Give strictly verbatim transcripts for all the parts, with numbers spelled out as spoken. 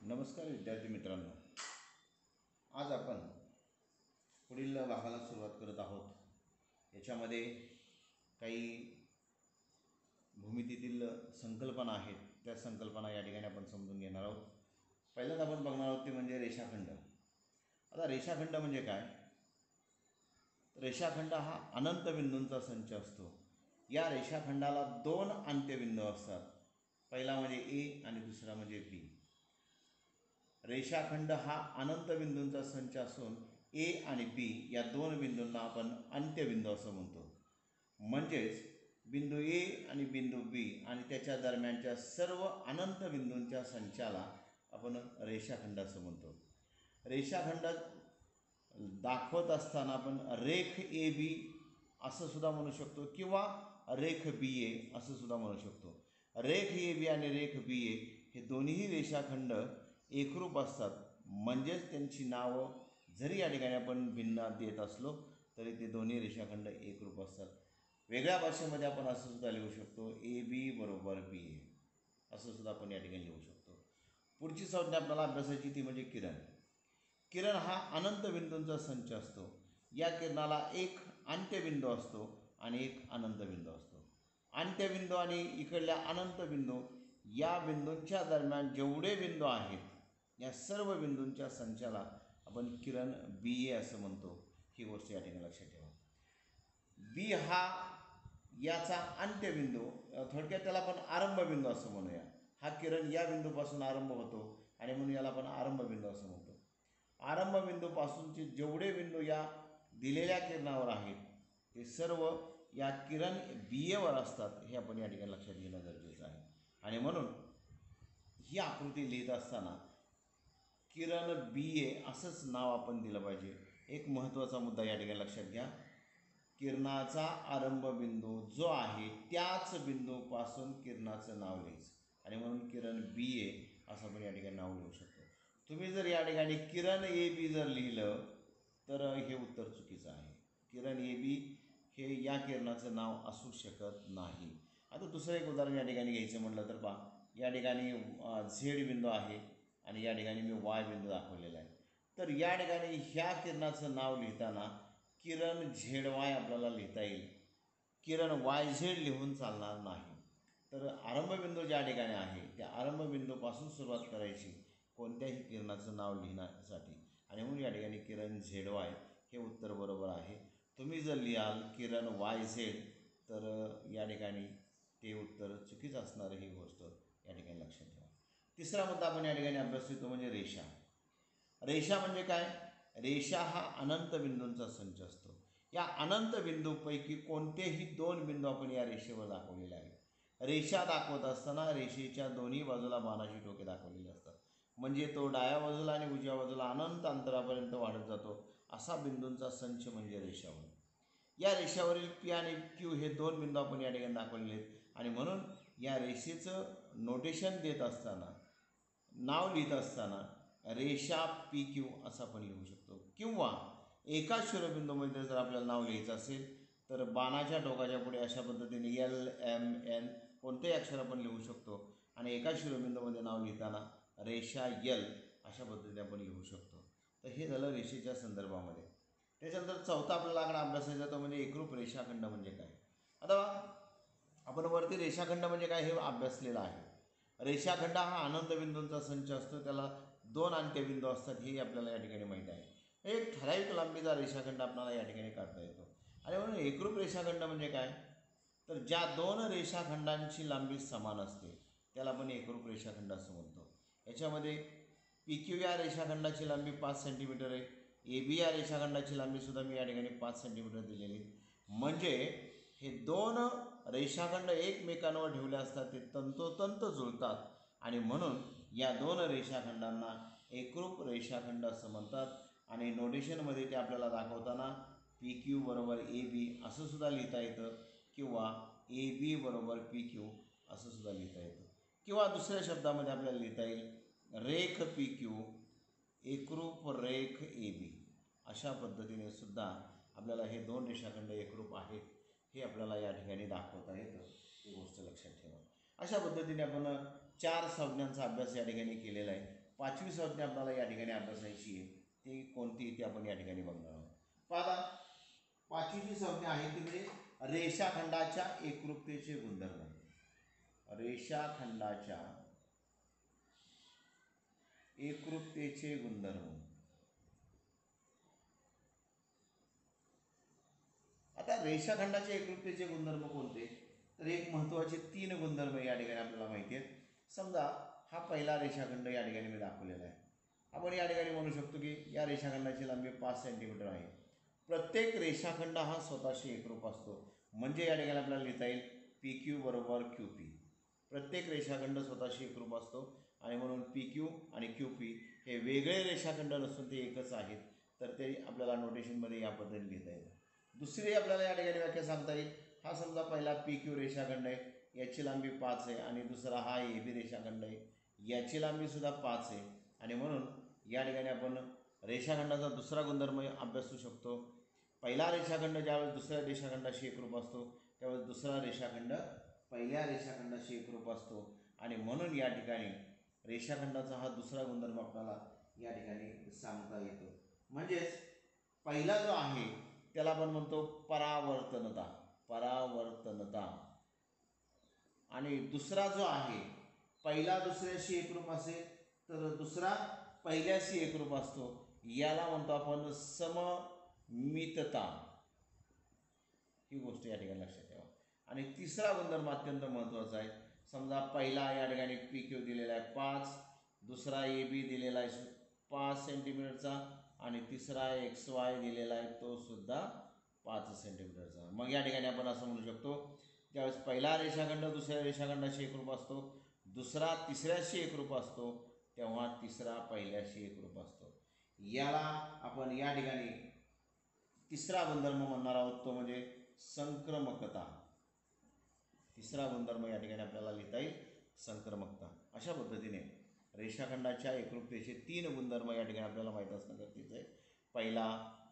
नमस्कार विद्यार्थी मित्रांनो, आज आपण पुढील भागाला सुरुवात करत आहोत। याच्यामध्ये काही भूमितीतील संकल्पना आहेत, त्या संकल्पना या ठिकाणी आपण समजून घेणार आहोत। पहिल्यांदा आपण बघणार आहोत ते म्हणजे रेषाखंड। आता रेषाखंड म्हणजे काय? रेषाखंड हा अनंत बिंदूंचा संच असतो। या रेषाखंडाला दोन अंत्यबिंदू असतात, पहिला म्हणजे ए आणि दुसरा म्हणजे बी। रेषाखंड हा अनंत बिंदूंचा संच असून ए आणि बी या दोन बिंदूंना आपण अंत्यबिंदू असं म्हणतो। म्हणजेच बिंदू ए आणि बिंदू बी आणि त्याच्या दरम्यानच्या सर्व अनंत बिंदूंच्या संचाला आपण रेषाखंड असं म्हणतो। रेषाखंड दाखवत असताना आपण रेख ए बी असं सुद्धा म्हणू शकतो किंवा रेख बी ए असं सुद्धा म्हणू शकतो। रेख ए बी आणि रेख बी ए हे दोन्ही रेषाखंड एकरूप असतात, म्हणजेच त्यांची नावं जरी या ठिकाणी आपण भिन्न देत असलो तरी ते दोन्ही रेषाखंड एकरूप असतात। वेगळ्या भाषेमध्ये आपण असं सुद्धा लिहू शकतो, ए बी बरोबर बी ए असं सुद्धा आपण या ठिकाणी लिहू शकतो। पुढची संज्ञा आपल्याला अभ्यासाची ती म्हणजे किरण। किरण हा अनंत बिंदूंचा संच असतो। या किरणाला एक अंत्यबिंदू असतो आणि एक अनंत बिंदू असतो। अंत्यबिंदू आणि इकडल्या अनंत बिंदू या बिंदूंच्या दरम्यान जेवढे बिंदू आहेत या सर्व बिंदूंच्या संचाला आपण किरण बी ए असं म्हणतो। ही गोष्ट या ठिकाणी लक्षात ठेवा। बी हा याचा अंत्यबिंदू, थोडक्यात त्याला आपण आरंभबिंदू असं म्हणूया। हा किरण या बिंदूपासून आरंभ होतो आणि म्हणून याला आपण आरंभबिंदू असं म्हणतो। आरंभबिंदूपासूनचे जेवढे बिंदू या दिलेल्या किरणावर आहेत ते सर्व या किरण बी एवर असतात, हे आपण या ठिकाणी लक्षात घेणं गरजेचं आहे। आणि म्हणून ही आकृती लिहित असताना किरण बी ए असंच नाव आपण दिलं पाहिजे। एक महत्त्वाचा मुद्दा या ठिकाणी लक्षात घ्या, किरणाचा आरंभबिंदू जो आहे त्याच बिंदूपासून किरणाचं नाव लिहायचं आणि म्हणून किरण बी ए असं आपण या ठिकाणी नाव लिहू शकतो। तुम्ही जर या ठिकाणी किरण ए बी जर लिहिलं तर हे उत्तर चुकीचं आहे। किरण ए बी हे या किरणाचं नाव असू शकत नाही। आता दुसरं एक उदाहरण या ठिकाणी घ्यायचं म्हटलं तर पहा, या ठिकाणी झेड बिंदू आहे आणि या ठिकाणी मी वाय बिंदू दाखवलेला आहे। तर या ठिकाणी ह्या किरणाचं नाव लिहिताना किरण झेड वाय आपल्याला लिहिता येईल, किरण वाय झेड लिहून चालणार नाही। तर आरंभबिंदू ज्या ठिकाणी आहे त्या आरंभबिंदूपासून सुरुवात करायची कोणत्याही किरणाचं नाव लिहिण्यासाठी, आणि म्हणून या ठिकाणी किरण झेड वाय हे उत्तर बरोबर आहे। तुम्ही जर लिहाल किरण वाय झेड तर या ठिकाणी ते उत्तर चुकीचं असणार, ही गोष्ट या ठिकाणी लक्षात ठेवा। तिसरा मुद्दा आपण या ठिकाणी अभ्यासतो तो म्हणजे रेषा। रेषा म्हणजे काय? रेषा हा अनंत बिंदूंचा संच असतो। या अनंत बिंदूपैकी कोणतेही दोन बिंदू आपण या रेषेवर दाखवलेले आहेत। रेषा दाखवत असताना रेषेच्या दोन्ही बाजूला बाणाची टोके दाखवलेली असतात, म्हणजे तो डाव्या बाजूला आणि उजव्या बाजूला अनंत अंतरापर्यंत वाढत जातो असा बिंदूंचा संच म्हणजे रेषा होय। या रेषावरील पी आणि क्यू हे दोन बिंदू आपण या ठिकाणी दाखवलेले आहेत आणि म्हणून या रेषेचं नोटेशन देत असताना, नाव लिहित असताना रेषा पी क्यू असं आपण लिहू शकतो। किंवा एका शिरोबिंदूमध्ये जर आपल्याला नाव लिहायचं असेल तर बाणाच्या टोकाच्या पुढे अशा पद्धतीने एल एम एन कोणतेही अक्षर आपण लिहू शकतो आणि एका शिरोबिंदूमध्ये नाव लिहिताना रेषा यल अशा पद्धतीने आपण लिहू शकतो। तर हे झालं रेषेच्या संदर्भामध्ये। त्याच्यानंतर चौथा आपल्याला आकडा अभ्यासायचा तो म्हणजे एकरूप रेषाखंड म्हणजे काय। आता आपण वरती रेषाखंड म्हणजे काय हे अभ्यासलेलं आहे। रेषाखंड हा अनंत बिंदूंचा संच असतो, त्याला दोन अंत्यबिंदू असतात हे आपल्याला या ठिकाणी माहीत आहे। एक ठराविक लांबीचा रेषाखंड आपल्याला या ठिकाणी काढता येतो। आणि म्हणून एकरूप रेषाखंड म्हणजे काय, तर ज्या दोन रेषाखंडांची लांबी समान असते त्याला आपण एकरूप रेषाखंड असं म्हणतो। याच्यामध्ये पी क्यू या रेषाखंडाची लांबी पाच सेंटीमीटर आहे, ए बी या रेषाखंडाची लांबीसुद्धा मी या ठिकाणी पाच सेंटीमीटर दिलेली आहे। म्हणजे हे दोन रेषाखंड एकमेकांवर ठेवले असतात ते तंतोतंत जुळतात आणि म्हणून या दोन रेषाखंडांना एकरूप रेषाखंड असं म्हणतात। आणि नोटेशनमध्ये ते आपल्याला दाखवताना पी क्यू बरोबर ए बी असं सुद्धा लिहिता येतं किंवा ए बी बरोबर पी क्यू असं सुद्धा लिहिता येतं, किंवा दुसऱ्या शब्दामध्ये आपल्याला लिहिता येईल रेख पी क्यू एकरूप रेख ए बी अशा पद्धतीने सुद्धा आपल्याला हे दोन रेषाखंड एकरूप आहेत हे आपल्याला या ठिकाणी दाखवता येतं, ही गोष्ट लक्षात ठेवा। अशा पद्धतीने आपण चार संज्ञांचा अभ्यास या ठिकाणी केलेला आहे। पाचवी संज्ञा आपल्याला या ठिकाणी अभ्यासायची आहे. ती कोणती ती आपण या ठिकाणी बघणार आहोत. पाहता पाचवीची संज्ञा आहे ती म्हणजे रेषाखंडाच्या एकरूपतेचे गुणधर्म. रेषाखंडाच्या एकरूपतेचे गुणधर्म. आता रेषाखंडाचे एकरूपतेचे गुणधर्म कोणते, तर एक महत्त्वाचे तीन गुणधर्म या ठिकाणी आपल्याला माहिती आहेत. समजा हा पहिला रेषाखंड या ठिकाणी मी दाखवलेला आहे. आपण या ठिकाणी म्हणू शकतो की या रेषाखंडाची लांबी पाच सेंटीमीटर आहे. प्रत्येक रेषाखंड हा स्वतःशी एकरूप असतो. म्हणजे या ठिकाणी आपल्याला लिहिता येईल पी क्यू बरोबर क्यू पी. प्रत्येक रेषाखंड स्वतःशी एकरूप असतो आणि म्हणून पी क्यू आणि क्यू पी हे वेगळे रेषाखंड नसून ते एकच आहेत. तर ते आपल्याला नोटेशनमध्ये या पद्धतीने लिहिता येईल. दुसरी आपल्याला या ठिकाणी व्याख्या सांगता येईल. हा समजा पहिला पी क्यू रेषाखंड आहे, याची लांबी पाच आहे आणि दुसरा हा ए बी रेषाखंड आहे, याची लांबीसुद्धा पाच आहे आणि म्हणून या ठिकाणी आपण रेषाखंडाचा दुसरा गुणधर्म अभ्यासू शकतो. पहिला रेषाखंड ज्यावेळेस दुसऱ्या रेषाखंडाशी एकरूप असतो त्यावेळेस दुसरा रेषाखंड पहिल्या रेषाखंडाशी एकरूप असतो आणि म्हणून या ठिकाणी रेषाखंडाचा हा दुसरा गुणधर्म आपल्याला या ठिकाणी सांगता येतो. म्हणजेच पहिला जो आहे त्याला आपण म्हणतो परावर्तनता. परावर्तनता आणि दुसरा जो आहे पहिला दुसऱ्याशी एकरूप असेल तर दुसरा पहिल्याशी एकरूप असतो. याला म्हणतो आपण सममितता. ही गोष्ट या ठिकाणी लक्षात ठेवा. आणि तिसरा गुणधर्म अत्यंत महत्त्वाचा आहे. समजा पहिला या ठिकाणी पी क्यू दिलेला आहे पाच, दुसरा ए बी दिलेला आहे पाच सेंटीमीटरचा आणि तिसरा एक्स वाय दिलेला आहे तो सुद्धा पाच सेंटीमीटरचा. मग या ठिकाणी आपण असं म्हणू शकतो ज्यावेळेस पहिला रेषाखंड दुसऱ्या रेषाखंडाशी एकरूप असतो, दुसरा तिसऱ्याशी एकरूप असतो, तेव्हा तिसरा पहिल्याशी एकरूप असतो. याला आपण या ठिकाणी तिसरा गुणधर्म म्हणणार आहोत तो म्हणजे संक्रमकता. तिसरा गुणधर्म या ठिकाणी आपल्याला लिहिता येईल संक्रमकता. अशा पद्धतीने रेषाखंडाच्या एकरूपतेचे तीन गुणधर्म या ठिकाणी आपल्याला माहीत असणं गरजेचं आहे. पहिला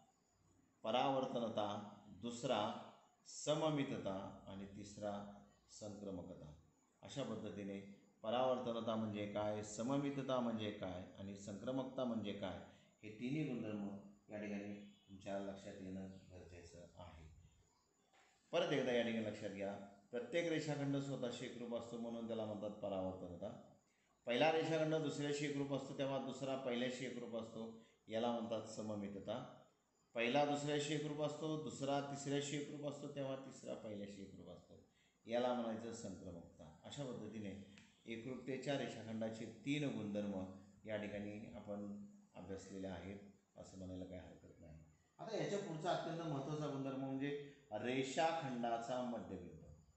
परावर्तनता, दुसरा सममितता आणि तिसरा संक्रमकता. अशा पद्धतीने परावर्तनता म्हणजे काय, सममितता म्हणजे काय आणि संक्रमकता म्हणजे काय हे तिन्ही गुणधर्म या ठिकाणी तुमच्या लक्षात येणं गरजेचं आहे. परत एकदा या ठिकाणी लक्षात घ्या, प्रत्येक रेषाखंड स्वतःशी एकरूप असतो म्हणून त्याला म्हणतात परावर्तनता. पहिला रेषाखंड दुसऱ्याशी एकरूप असतो तेव्हा दुसरा पहिल्याशी एकरूप असतो, याला म्हणतात सममितता. पहिला दुसऱ्याशी एकरूप असतो, दुसरा तिसऱ्याशी एकरूप असतो तेव्हा तिसरा पहिल्याशी एकरूप असतो, याला म्हणायचं संक्रमकता. अशा पद्धतीने एकरूपतेच्या रेषाखंडाचे तीन गुणधर्म या ठिकाणी आपण अभ्यासलेले आहेत असं म्हणायला काही हरकत नाही. आता याच्या पुढचा अत्यंत महत्त्वाचा गुणधर्म म्हणजे रेषाखंडाचा मध्यबिंदू.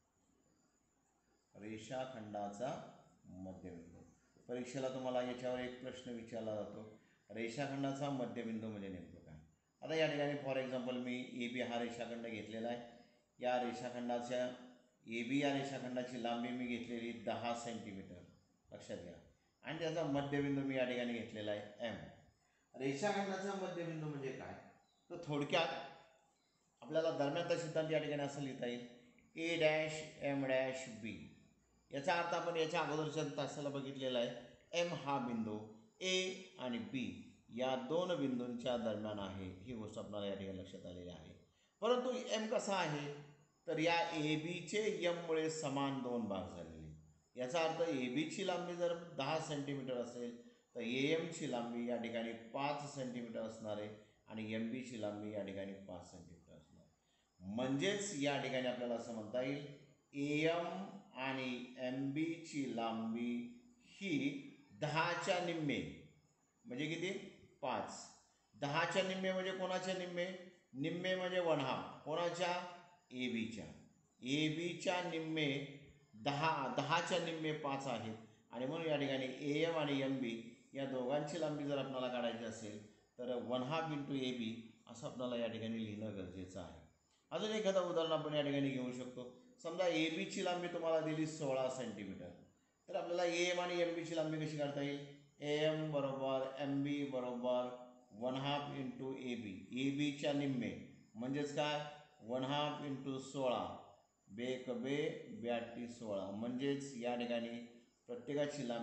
रेषाखंडाचा मध्यबिंदू. परीक्षेला तुम्हाला याच्यावर एक प्रश्न विचारला जातो, रेषाखंडाचा मध्यबिंदू म्हणजे नेमकं काय. आता या ठिकाणी for example me A B हा रेषाखंड घेतलेला आहे. या रेषाखंडाच्या ए बी या रेषाखंडाची लांबी मी घेतलेली दहा सेंटीमीटर लक्षात घ्या आणि त्याचा मध्यबिंदू मी या ठिकाणी घेतलेला आहे एम. रेषाखंडाचा मध्यबिंदू म्हणजे काय, तर थोडक्यात आपल्याला दरम्यानचा सिद्धांत या ठिकाणी असं लिहिता येईल A dash M dash B. याचा अर्थ आपण याच्या अगोदरच्या तासाला बघितलेला आहे. एम हा बिंदू ए आणि बी या दोन बिंदूंच्या दरम्यान आहे, ही गोष्ट आपल्याला या ठिकाणी लक्षात आलेली आहे. परंतु एम कसा आहे, तर या ए बीचे एममुळे समान दोन भाग झालेले. याचा अर्थ ए बीची लांबी जर दहा सेंटीमीटर असेल तर ए एमची लांबी या ठिकाणी पाच सेंटीमीटर असणार आहे आणि एम बीची लांबी या ठिकाणी पाच सेंटीमीटर असणार. म्हणजेच या ठिकाणी आपल्याला असं म्हणता येईल ए एम आणि एम बीची लांबी ही दहाच्या निम्मे म्हणजे किती, पाच. दहाच्या निम्मे म्हणजे कोणाच्या निम्मे, निम्मे म्हणजे वन हाफ कोणाच्या, ए बीच्या. ए बीच्या निम्मे दहा, दहाच्या निम्मे पाच आहेत आणि म्हणून या ठिकाणी ए एम आणि एम बी या दोघांची लांबी जर आपल्याला काढायची असेल तर one half into A B असं आपल्याला या ठिकाणी लिहिणं गरजेचं आहे. अजून एखादं उदाहरण आपण या ठिकाणी घेऊ शकतो. समजा ए बीची लांबी तुम्हाला दिली सोळा सेंटीमीटर, तर आपल्याला ए एम आणि एम बीची लांबी कशी काढता येईल, ए एम बरोबर एम बी बरोबर one half into A B. A बीच्या निम्मे म्हणजेच काय, वन हाफ इंटू सोळा, बेक बे ब्याटी सोळा. म्हणजेच या ठिकाणी प्रत्येकाची लांबी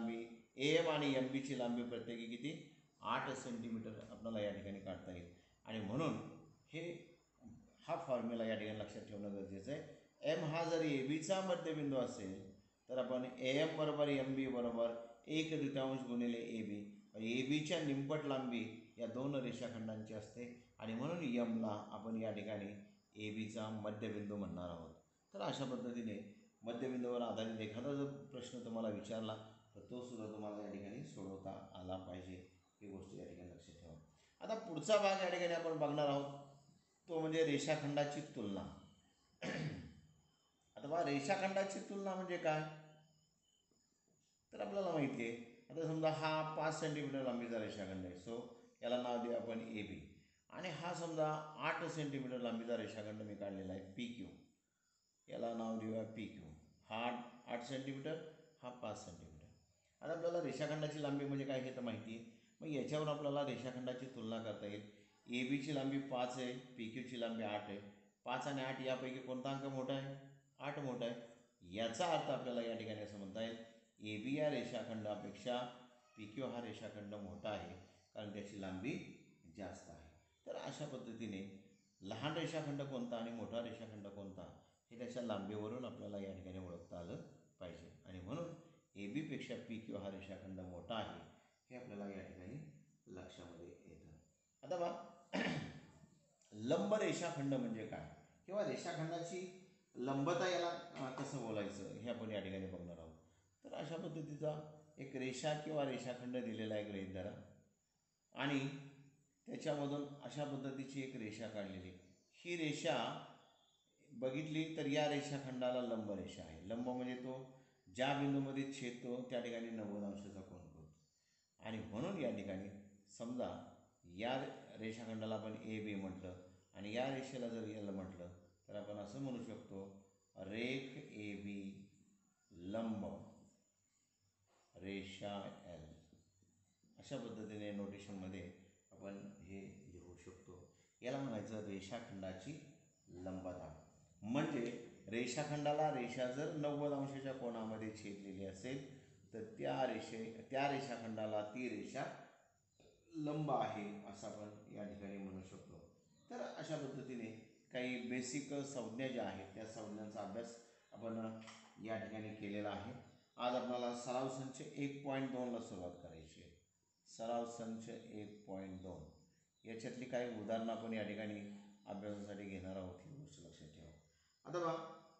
ए एम आणि एम बीची लांबी प्रत्येकी किती आठ सेंटीमीटर आपल्याला या ठिकाणी काढता येईल. आणि म्हणून हे हा फॉर्म्युला या ठिकाणी लक्षात ठेवणं गरजेचं आहे. एम हा जर ए बीचा मध्यबिंदू असेल तर आपण ए एम बरोबर एम बी बरोबर एक द्वितीयांश गुणिले ए बी, ए बीच्या निंपट लांबी या दोन रेषाखंडांची असते आणि म्हणून यमला आपण या ठिकाणी ए बीचा मध्यबिंदू म्हणणार आहोत. तर अशा पद्धतीने मध्यबिंदूवर आधारित एखादा जर प्रश्न तुम्हाला विचारला तर तो सुद्धा तुम्हाला या ठिकाणी सोडवता आला पाहिजे, ही गोष्ट या ठिकाणी लक्षात ठेवा. आता पुढचा भाग या ठिकाणी आपण बघणार आहोत तो म्हणजे रेषाखंडाची तुलना. आता बघा रेषाखंडाची तुलना म्हणजे काय तर आपल्याला माहिती आहे. आता समजा हा पाच सेंटीमीटर लांबीचा रेषाखंड आहे, सो याला नाव देऊ आपण ए बी. आणि हा समजा आठ सेंटीमीटर लांबीचा रेषाखंड मी काढलेला आहे पी क्यू, याला नाव देऊया पी क्यू. हा आठ सेंटीमीटर, हा पाच सेंटीमीटर. आता आपल्याला रेषाखंडाची लांबी म्हणजे काय हे तर माहिती आहे. मग याच्यावर आपल्याला रेषाखंडाची तुलना करता येईल. ए बीची लांबी पाच आहे, पी क्यूची लांबी आठ आहे. पाच आणि आठ यापैकी कोणता अंक मोठा आहे? आठ मोठा आहे. याचा अर्थ आपल्याला या ठिकाणी असं म्हणता येईल ए बी या रेषाखंडापेक्षा पी क्यू हा रेषाखंड मोठा आहे, कारण त्याची लांबी जास्त आहे. तर अशा पद्धतीने लहान रेषाखंड कोणता आणि मोठा रेषाखंड कोणता हे त्याच्या लांबीवरून आपल्याला या ठिकाणी ओळखता आलं पाहिजे. आणि म्हणून ए बीपेक्षा पी क्यू हा रेषाखंड मोठा आहे हे आपल्याला या ठिकाणी लक्षामध्ये येतं. आता बघा लंब रेषाखंड म्हणजे काय किंवा रेषाखंडाची लंबता याला कसं बोलायचं हे आपण या ठिकाणी बघणार आहोत. तर अशा पद्धतीचा एक रेषा किंवा रेषाखंड दिलेला आहे गृहीत धरा आणि त्याच्यामधून अशा पद्धतीची एक रेषा काढलेली. ही रेषा बघितली तर या रेषाखंडाला लंब रेषा आहे. लंब म्हणजे तो ज्या बिंदूमध्ये छेदतो त्या ठिकाणी नव्वद अंशाचा कोन करतो. आणि म्हणून या ठिकाणी समजा या रेषाखंडाला आपण ए बी म्हटलं आणि या रेषेला जर एल म्हटलं तर आपण असं म्हणू शकतो रेख ए बी लंब रेषा एल. अशा पद्धतीने नोटेशनमध्ये आपण हे लिहू शकतो. याला म्हणायचं रेषाखंडाची लंबता. म्हणजे रेषाखंडाला रेषा जर नव्वद अंशाच्या कोनामध्ये छेदलेली असेल तर त्या रेषे त्या रेषाखंडाला ती रेषा लंब आहे असं आपण या ठिकाणी म्हणू शकतो. तर अशा पद्धतीने काही बेसिक संज्ञा ज्या आहेत त्या संज्ञांचा अभ्यास आपण या ठिकाणी केलेला आहे. आज आपल्याला सराव संच एक पॉईंट दोनला सुरुवात करायची आहे. सराव संच एक पॉईंट दोन याच्यातली काही उदाहरणं आपण या ठिकाणी अभ्यासासाठी घेणार आहोत, ही गोष्ट लक्षात ठेवा. आता बघा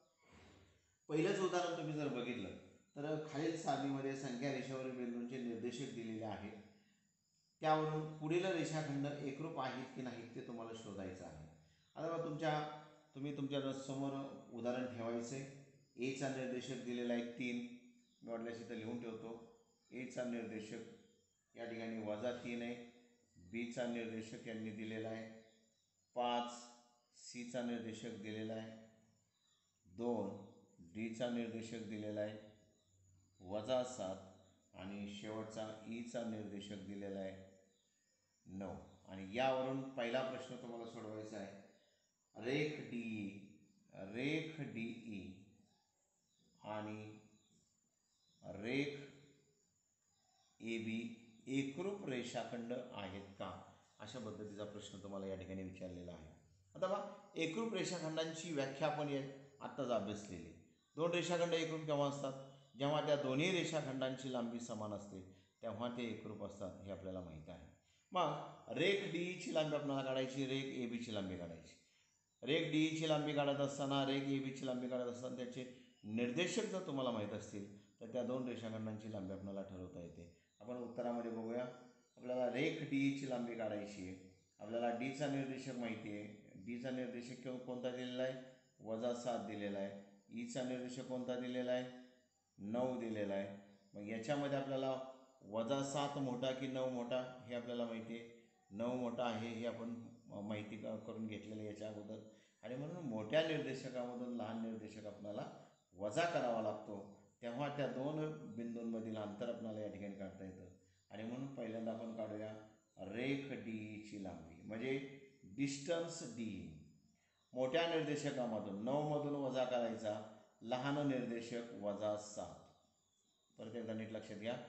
पहिलंच उदाहरण तुम्ही जर बघितलं तर खालील सारणीमध्ये संख्या रेषेवरील बिंदूंचे निर्देशक दिलेले आहेत. त्यावरून पुढील रेषाखंड एकरूप आहेत की नाहीत ते तुम्हाला शोधायचं आहे. आता बघा तुमच्या तुम्ही तुमच्या समोर उदाहरण ठेवायचं आहे. एचा निर्देशक दिलेला आहे तीन, मी वाटल्यास इथं लिहून ठेवतो. एचा निर्देशक या ठिकाणी वजा तीन आहे. बीचा निर्देशक यांनी दिलेला आहे पाच, सीचा निर्देशक दिलेला आहे दोन, डीचा निर्देशक दिलेला आहे वजा सात आणि शेवटचा ईचा निर्देशक दिलेला आहे नऊ. आणि यावरून पहिला प्रश्न तुम्हाला सोडवायचा आहे. रेख डी ई रेख डी ई आणि रेख ए बी एकरूप रेषाखंड आहेत का, अशा पद्धतीचा प्रश्न तुम्हाला या ठिकाणी विचारलेला आहे. आता बघा एकरूप रेषाखंडांची व्याख्या आपण या आत्ताच अभ्यासलेली. दोन रेषाखंड एकरूप केव्हा असतात? जेव्हा त्या दोन्ही रेषाखंडांची लांबी समान असते तेव्हा ते एकरूप असतात, हे आपल्याला माहीत आहे. मग रेख डी ईची लांबी आपल्याला काढायची, रेख ए बीची लांबी काढायची. रेख डी ईची लांबी काढत असताना रेख ए बीची लांबी काढत असताना त्याचे निर्देशक जर तुम्हाला माहीत असतील तर त्या दोन रेषाखंडांची लांबी आपल्याला ठरवता येते. आपण उत्तरामध्ये बघूया. आपल्याला रेख डी ईची लांबी काढायची आहे. आपल्याला डीचा निर्देशक माहिती आहे. डीचा निर्देशक कोणता दिलेला आहे? वजा सात दिलेला आहे. ईचा निर्देशक कोणता दिलेला आहे? नऊ दिलेला आहे. मग याच्यामध्ये आपल्याला वजा सात मोठा की नऊ मोठा हे आपल्याला माहिती आहे. नऊ मोठा आहे हे आपण माहिती करून घेतलेलं याच्या अगोदर. आणि म्हणून मोठ्या निर्देशकामधून लहान निर्देशक आपल्याला वजा करावा लागतो, तेव्हा त्या दोन बिंदूंमधील अंतर आपल्याला या ठिकाणी काढता येतं. आणि म्हणून पहिल्यांदा आपण काढूया रेख डी ईची लांबी म्हणजे डिस्टन्स डी ई. मोठ्या निर्देशकामधून नऊमधून वजा करायचा, लहान निर्देशक वजा सात. परत एकदा नीट लक्षात घ्या.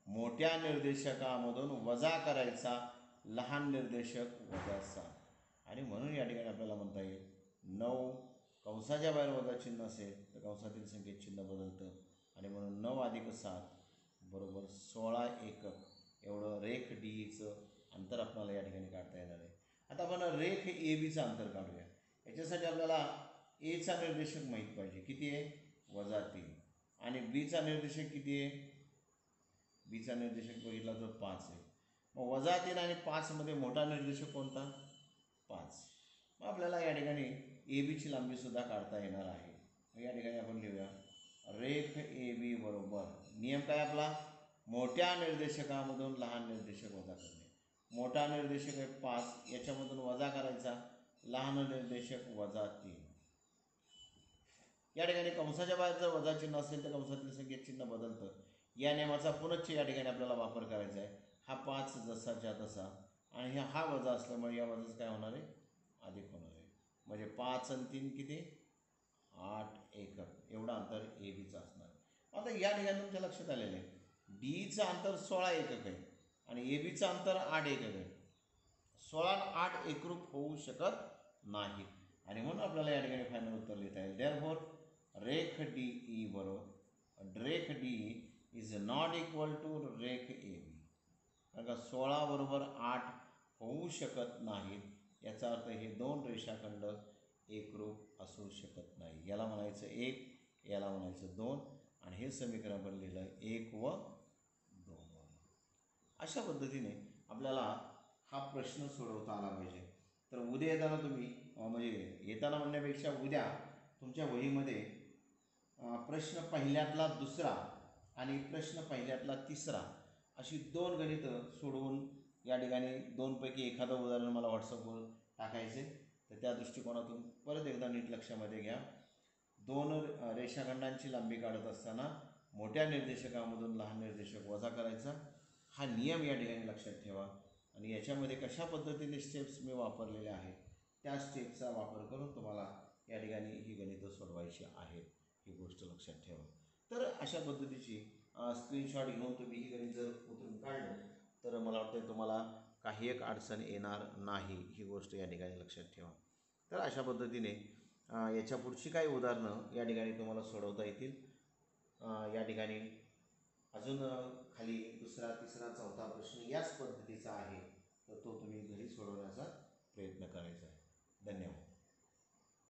मोठ्या निर्देशकामधून वजा करायचा लहान निर्देशक वजा सात आणि म्हणून या ठिकाणी आपल्याला म्हणता येईल नऊ कंसाच्या बाहेर वजा चिन्ह असेल तर कंसातील संख्येत चिन्ह बदलतं आणि म्हणून नऊ अधिक सात बरोबर सोळा एकक एवढं रेख डीचं अंतर आपल्याला या ठिकाणी काढता येणार आहे. आता आपण रेख ए बीचं अंतर काढूया. याच्यासाठी आपल्याला एचा निर्देशक माहीत पाहिजे किती आहे वजा तीन आणि बीचा निर्देशक किती आहे बीचा निर्देशक बघितला तर पाच आहे. मग वजा तीन आणि पाचमध्ये मोठा निर्देशक कोणता पाच. मग आपल्याला या ठिकाणी ए बीची लांबीसुद्धा काढता येणार आहे. मग या ठिकाणी आपण लिहूया रेख ए बी बरोबर नियम काय आपला मोठ्या निर्देशकामधून लहान निर्देशक वजा करणे. मोठा निर्देशक आहे पाच याच्यामधून वजा करायचा लहान निर्देशक वजा तीन. या ठिकाणी कंसाच्या बाहेर जर वजा चिन्ह असेल तर कंसातील संख्येत चिन्ह बदलतं. या नियमाचा पुनश्च या ठिकाणी आपल्याला वापर करायचा आहे. हा पाच जसाच्या तसा आणि हा वजा असल्यामुळे या वजाच काय होणार आहे अधिक होणार आहे. म्हणजे पाच आणि तीन किती आठ एकक एवढं अंतर ए बीचं असणार. आता या ठिकाणी तुमच्या लक्षात आलेलं आहे डीचं अंतर सोळा एकक आहे आणि ए बीचं अंतर आठ एकक आहे. सोळा आठ एकरूप होऊ शकत नाही आणि म्हणून आपल्याला या ठिकाणी फायनल उत्तर लिहिता येईल देअरफॉर रेख डी ई बरोबर रेख D is not equal to रेख ए बी. कारण का सोळा बरोबर आठ होऊ शकत नाहीत याचा अर्थ हे दोन रेषाखंड एकरूप असू शकत नाही. याला म्हणायचं एक याला म्हणायचं दोन आणि हे समीकरण आपण लिहिलं एक व दोन. अशा पद्धतीने आपल्याला हा प्रश्न सोडवता आला पाहिजे. तर उद्या येताना तुम्ही म्हणजे येताना म्हणण्यापेक्षा उद्या तुमच्या वहीमध्ये प्रश्न पहिल्यातला दुसरा आणि प्रश्न पहिल्यातला तिसरा अशी दोन गणितं सोडवून या ठिकाणी दोनपैकी एखादं उदाहरण मला व्हॉट्सअपवर टाकायचे. तर त्या दृष्टिकोनातून परत एकदा नीट लक्षामध्ये घ्या दोन रेषाखंडांची लांबी काढत असताना मोठ्या निर्देशकामधून लहान निर्देशक वजा करायचा हा नियम या ठिकाणी लक्षात ठेवा आणि याच्यामध्ये कशा पद्धतीने स्टेप्स मी वापरलेले आहेत त्या स्टेप्सचा वापर करून तुम्हाला या ठिकाणी ही गणितं सोडवायची आहेत ही गोष्ट लक्षात ठेवा. तर अशा पद्धतीची स्क्रीनशॉट घेऊन तुम्ही ही गणित जर उतरून काढलं तर मला वाटतं तुम्हाला काही एक अडचण येणार नाही ही गोष्ट या ठिकाणी लक्षात ठेवा. तर अशा पद्धतीने याच्या पुढची काही उदाहरणं या ठिकाणी तुम्हाला सोडवता येतील. या ठिकाणी अजून खाली दुसरा तिसरा चौथा प्रश्न याच पद्धतीचा आहे तर तो तुम्ही घरी सोडवण्याचा प्रयत्न करायचा आहे. धन्यवाद.